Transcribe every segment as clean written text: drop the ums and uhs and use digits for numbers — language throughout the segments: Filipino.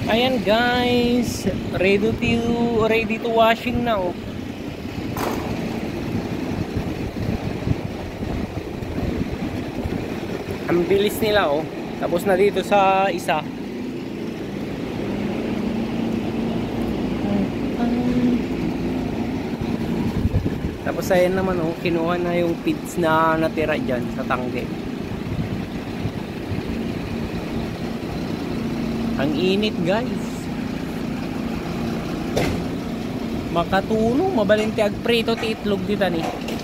Ayan guys, ready to washing na oh. Ang bilis nila oh. Tapos na dito sa isa. Tapos ayan naman oh, kinuha na yung pits na natira dyan sa tangge. Ang init guys. Makatulong, mabalinti ag prito ti itlog dito ni.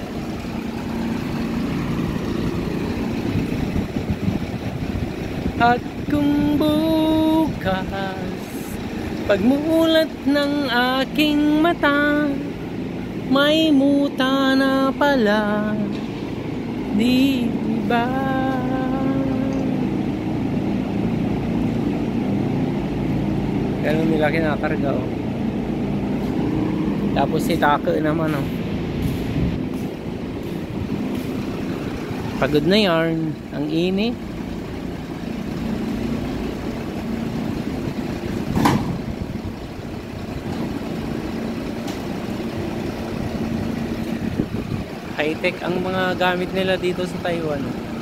At kung bukas pagmulat ng aking mata, may muta na pala, di ba? Ganun nila kinakarga oh. Tapos si Take naman oh. Pagod na yarn. Ang init. High-tech ang mga gamit nila dito sa Taiwan.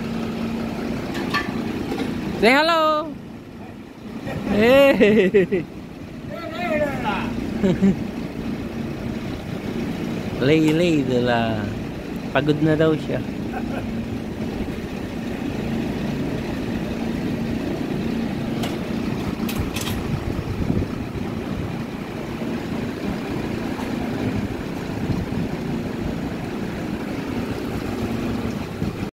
Say hello! Hey! Lay dala. Pagod na daw siya.